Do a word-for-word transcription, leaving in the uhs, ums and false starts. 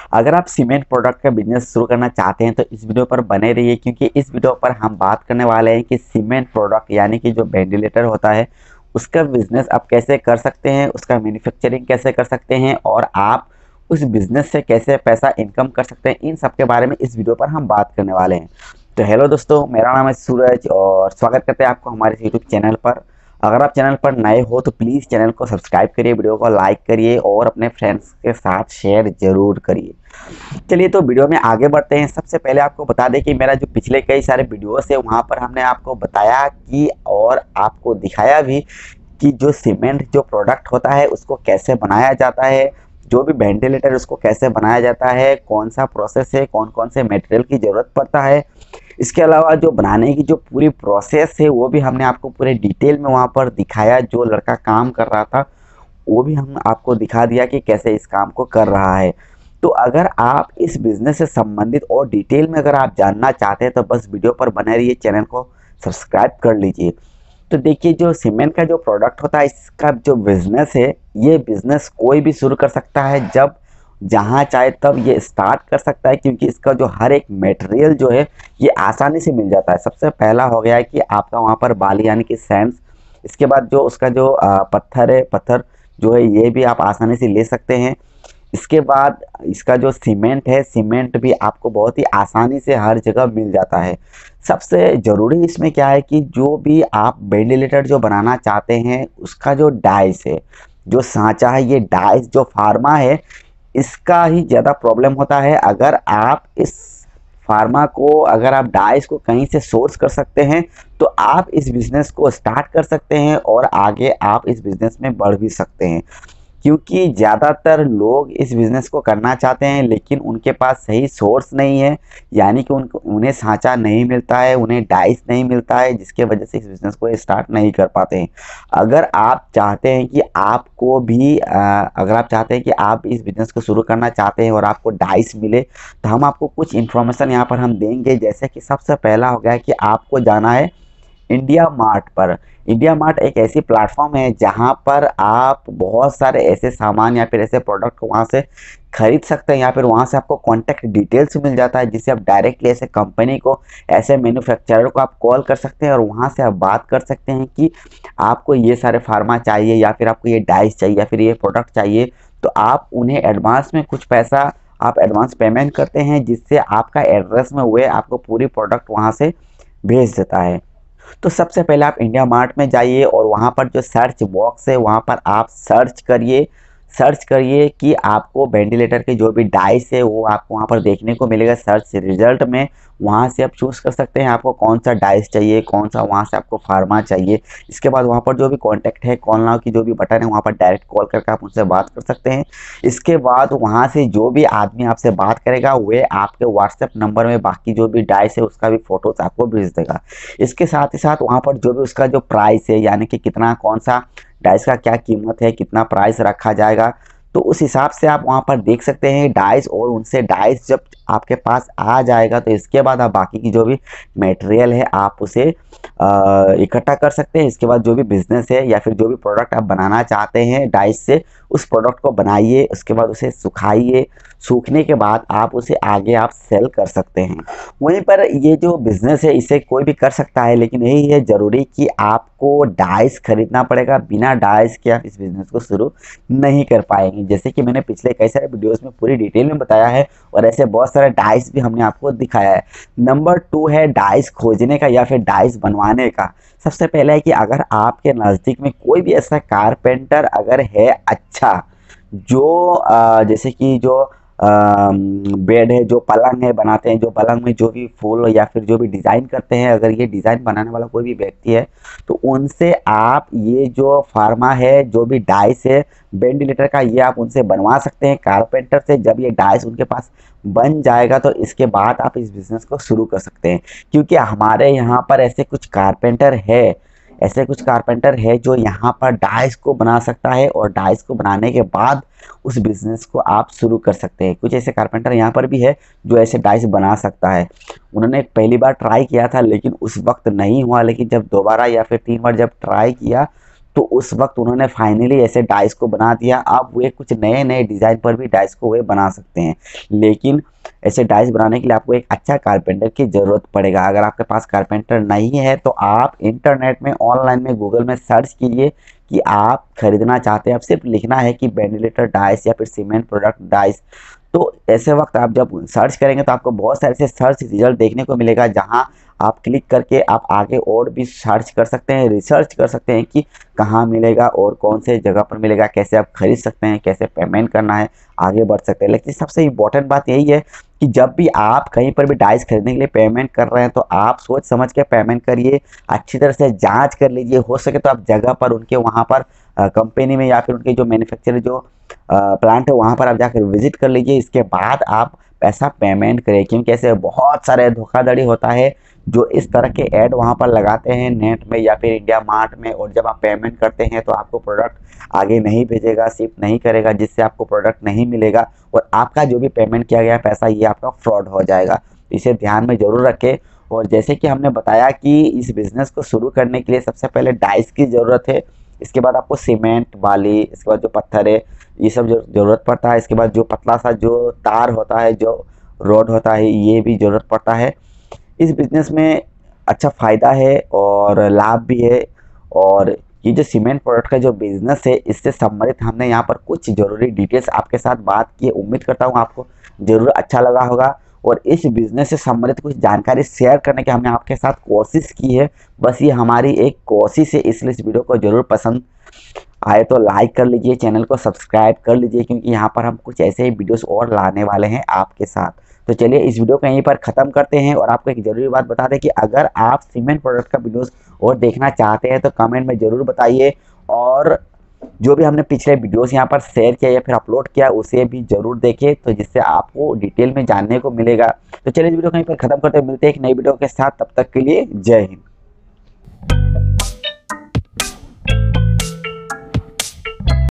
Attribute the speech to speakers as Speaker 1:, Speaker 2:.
Speaker 1: अगर आप cement product का बिजनेस शुरू करना चाहते हैं तो इस वीडियो पर बने रहिए, क्योंकि इस वीडियो पर हम बात करने वाले हैं कि सीमेंट प्रोडक्ट यानी कि जो वेंटिलेटर होता है उसका बिजनेस आप कैसे कर सकते हैं, उसका मैन्युफैक्चरिंग कैसे कर सकते हैं और आप उस बिजनेस से कैसे पैसा इनकम कर सकते हैं। इन सब के बारे में इस वीडियो पर हम बात करने वाले हैं। तो हेलो दोस्तों, मेरा नाम है सूरज और स्वागत करते हैं आपको हमारे यूट्यूब चैनल पर। अगर आप चैनल पर नए हो तो प्लीज़ चैनल को सब्सक्राइब करिए, वीडियो को लाइक करिए और अपने फ्रेंड्स के साथ शेयर जरूर करिए। चलिए तो वीडियो में आगे बढ़ते हैं। सबसे पहले आपको बता दें कि मेरा जो पिछले कई सारे वीडियोस है वहाँ पर हमने आपको बताया कि और आपको दिखाया भी कि जो सीमेंट जो प्रोडक्ट होता है उसको कैसे बनाया जाता है, जो भी वेंटिलेटर उसको कैसे बनाया जाता है, कौन सा प्रोसेस है, कौन कौन से मटेरियल की ज़रूरत पड़ता है। इसके अलावा जो बनाने की जो पूरी प्रोसेस है वो भी हमने आपको पूरे डिटेल में वहाँ पर दिखाया। जो लड़का काम कर रहा था वो भी हम आपको दिखा दिया कि कैसे इस काम को कर रहा है। तो अगर आप इस बिज़नेस से संबंधित और डिटेल में अगर आप जानना चाहते हैं तो बस वीडियो पर बने रहिए, चैनल को सब्सक्राइब कर लीजिए। तो देखिए, जो सीमेंट का जो प्रोडक्ट होता है इसका जो बिज़नेस है, ये बिज़नेस कोई भी शुरू कर सकता है, जब जहाँ चाहे तब ये स्टार्ट कर सकता है, क्योंकि इसका जो हर एक मटेरियल जो है ये आसानी से मिल जाता है। सबसे पहला हो गया है कि आपका वहाँ पर बाली यानी कि सैंड, इसके बाद जो उसका जो आ, पत्थर है, पत्थर जो है ये भी आप आसानी से ले सकते हैं। इसके बाद इसका जो सीमेंट है, सीमेंट भी आपको बहुत ही आसानी से हर जगह मिल जाता है। सबसे ज़रूरी इसमें क्या है कि जो भी आप वेंटिलेटर जो बनाना चाहते हैं उसका जो डाइस है, जो सांचा है, ये डाइस जो फार्मा है इसका ही ज़्यादा प्रॉब्लम होता है। अगर आप इस फार्मा को अगर आप डाइस को कहीं से सोर्स कर सकते हैं तो आप इस बिज़नेस को स्टार्ट कर सकते हैं और आगे आप इस बिज़नेस में बढ़ भी सकते हैं, क्योंकि ज़्यादातर लोग इस बिज़नेस को करना चाहते हैं लेकिन उनके पास सही सोर्स नहीं है, यानी कि उनको उन्हें सांचा नहीं मिलता है, उन्हें डाइस नहीं मिलता है, जिसके वजह से इस बिज़नेस को स्टार्ट नहीं कर पाते हैं। अगर आप चाहते हैं कि आपको भी आ, अगर आप चाहते हैं कि आप इस बिज़नेस को शुरू करना चाहते हैं और आपको डाइस मिले तो हम आपको कुछ इन्फॉर्मेशन यहाँ पर हम देंगे। जैसे कि सबसे पहला हो गया कि आपको जाना है इंडिया मार्ट पर। इंडिया मार्ट एक ऐसी प्लेटफॉर्म है जहां पर आप बहुत सारे ऐसे सामान या फिर ऐसे प्रोडक्ट को वहां से खरीद सकते हैं, या फिर वहां से आपको कॉन्टैक्ट डिटेल्स मिल जाता है, जिससे आप डायरेक्टली ऐसे कंपनी को, ऐसे मैन्युफैक्चरर को आप कॉल कर सकते हैं और वहां से आप बात कर सकते हैं कि आपको ये सारे फार्मा चाहिए या फिर आपको ये डाइस चाहिए या फिर ये प्रोडक्ट चाहिए। तो आप उन्हें एडवांस में कुछ पैसा आप एडवांस पेमेंट करते हैं, जिससे आपका एड्रेस में हुए आपको पूरी प्रोडक्ट वहाँ से भेज देता है। तो सबसे पहले आप इंडिया मार्ट में जाइए और वहाँ पर जो सर्च बॉक्स है वहाँ पर आप सर्च करिए सर्च करिए कि आपको वेंटिलेटर के जो भी डाइस है वो आपको वहाँ पर देखने को मिलेगा सर्च रिजल्ट में। वहाँ से आप चूज़ कर सकते हैं आपको कौन सा डाइस चाहिए, कौन सा वहाँ से आपको फार्मा चाहिए। इसके बाद वहाँ पर जो भी कॉन्टैक्ट है, कॉल नाउ की जो भी बटन है वहाँ पर डायरेक्ट कॉल करके आप उनसे बात कर सकते हैं। इसके बाद वहाँ से जो भी आदमी आपसे बात करेगा वे आपके व्हाट्सएप नंबर में बाकी जो भी डाइस है उसका भी फ़ोटोज़ आपको भेज देगा। इसके साथ ही साथ वहाँ पर जो भी उसका जो प्राइस है, यानी कि कितना कौन सा डाइस का क्या कीमत है, कितना प्राइस रखा जाएगा, तो उस हिसाब से आप वहाँ पर देख सकते हैं डाइस। और उनसे डाइस जब आपके पास आ जाएगा तो इसके बाद आप बाकी की जो भी मटेरियल है आप उसे इकट्ठा कर सकते हैं। इसके बाद जो भी बिजनेस है या फिर जो भी प्रोडक्ट आप बनाना चाहते हैं डाइस से, उस प्रोडक्ट को बनाइए, उसके बाद उसे सुखाइए। सूखने के बाद आप उसे आगे आप सेल कर सकते हैं। वहीं पर ये जो बिज़नेस है इसे कोई भी कर सकता है, लेकिन यही है ज़रूरी कि आपको डाइस खरीदना पड़ेगा। बिना डाइस के आप इस बिज़नेस को शुरू नहीं कर पाएंगे। जैसे कि मैंने पिछले कई सारे वीडियोस में पूरी डिटेल में बताया है और ऐसे बहुत सारे डाइस भी हमने आपको दिखाया है। नंबर टू है डाइस खोजने का या फिर डाइस बनवाने का। सबसे पहले है कि अगर आपके नज़दीक में कोई भी ऐसा कारपेंटर अगर है अच्छा, जो आ, जैसे कि जो बेड है, जो पलंग है बनाते हैं, जो पलंग में जो भी फूल या फिर जो भी डिज़ाइन करते हैं, अगर ये डिज़ाइन बनाने वाला कोई भी व्यक्ति है तो उनसे आप ये जो फार्मा है, जो भी डाइस है वेंटिलेटर का, ये आप उनसे बनवा सकते हैं कारपेंटर से। जब ये डाइस उनके पास बन जाएगा तो इसके बाद आप इस बिज़नेस को शुरू कर सकते हैं, क्योंकि हमारे यहाँ पर ऐसे कुछ कारपेंटर है ऐसे कुछ कारपेंटर है जो यहाँ पर डाइस को बना सकता है और डाइस को बनाने के बाद उस बिज़नेस को आप शुरू कर सकते हैं। कुछ ऐसे कारपेंटर यहाँ पर भी है जो ऐसे डाइस बना सकता है। उन्होंने पहली बार ट्राई किया था लेकिन उस वक्त नहीं हुआ, लेकिन जब दोबारा या फिर तीन बार जब ट्राई किया तो उस वक्त उन्होंने फाइनली ऐसे डाइस को बना दिया। अब वे कुछ नए नए डिज़ाइन पर भी डाइस को वे बना सकते हैं, लेकिन ऐसे डाइस बनाने के लिए आपको एक अच्छा कारपेंटर की ज़रूरत पड़ेगा। अगर आपके पास कारपेंटर नहीं है तो आप इंटरनेट में, ऑनलाइन में, गूगल में सर्च कीजिए कि आप खरीदना चाहते हैं। आप सिर्फ लिखना है कि वेंटिलेटर डाइस या फिर सीमेंट प्रोडक्ट डाइस। तो ऐसे वक्त आप जब सर्च करेंगे तो आपको बहुत सारे से सर्च रिजल्ट देखने को मिलेगा, जहां आप क्लिक करके आप आगे और भी सर्च कर सकते हैं, रिसर्च कर सकते हैं कि कहाँ मिलेगा और कौन से जगह पर मिलेगा, कैसे आप खरीद सकते हैं, कैसे पेमेंट करना है, आगे बढ़ सकते हैं। लेकिन सबसे इम्पोर्टेंट बात यही है कि जब भी आप कहीं पर भी डाइस खरीदने के लिए पेमेंट कर रहे हैं तो आप सोच समझ के पेमेंट करिए, अच्छी तरह से जांच कर लीजिए। हो सके तो आप जगह पर उनके वहाँ पर कंपनी में या फिर उनके जो मैन्युफैक्चरर जो प्लांट है वहाँ पर आप जाकर विजिट कर लीजिए। इसके बाद आप पैसा पेमेंट करें, क्योंकि ऐसे बहुत सारे धोखाधड़ी होता है जो इस तरह के ऐड वहाँ पर लगाते हैं नेट में या फिर इंडिया मार्ट में, और जब आप पेमेंट करते हैं तो आपको प्रोडक्ट आगे नहीं भेजेगा, शिप नहीं करेगा, जिससे आपको प्रोडक्ट नहीं मिलेगा और आपका जो भी पेमेंट किया गया पैसा ये आपका फ्रॉड हो जाएगा। इसे ध्यान में जरूर रखें। और जैसे कि हमने बताया कि इस बिज़नेस को शुरू करने के लिए सबसे पहले डाइस की ज़रूरत है, इसके बाद आपको सीमेंट, बाली, इसके बाद जो पत्थर है ये सब जो ज़रूरत पड़ता है, इसके बाद जो पतला सा जो तार होता है, जो रोड होता है, ये भी ज़रूरत पड़ता है। इस बिज़नेस में अच्छा फ़ायदा है और लाभ भी है। और ये जो सीमेंट प्रोडक्ट का जो बिज़नेस है, इससे संबंधित हमने यहाँ पर कुछ ज़रूरी डिटेल्स आपके साथ बात की। उम्मीद करता हूँ आपको ज़रूर अच्छा लगा होगा और इस बिज़नेस से संबंधित कुछ जानकारी शेयर करने की हमने आपके साथ कोशिश की है। बस ये हमारी एक कोशिश है, इसलिए इस वीडियो को ज़रूर पसंद आए तो लाइक कर लीजिए, चैनल को सब्सक्राइब कर लीजिए, क्योंकि यहाँ पर हम कुछ ऐसे ही वीडियोस और लाने वाले हैं आपके साथ। तो चलिए इस वीडियो को यहीं पर ख़त्म करते हैं और आपको एक ज़रूरी बात बता दें कि अगर आप सीमेंट प्रोडक्ट का वीडियोस और देखना चाहते हैं तो कमेंट में ज़रूर बताइए, और जो भी हमने पिछले वीडियोस यहाँ पर शेयर किया या फिर अपलोड किया उसे भी ज़रूर देखें, तो जिससे आपको डिटेल में जानने को मिलेगा। तो चलिए इस वीडियो को यहीं पर ख़त्म करते हैं, मिलते हैं एक नई वीडियो के साथ। तब तक के लिए जय हिंद।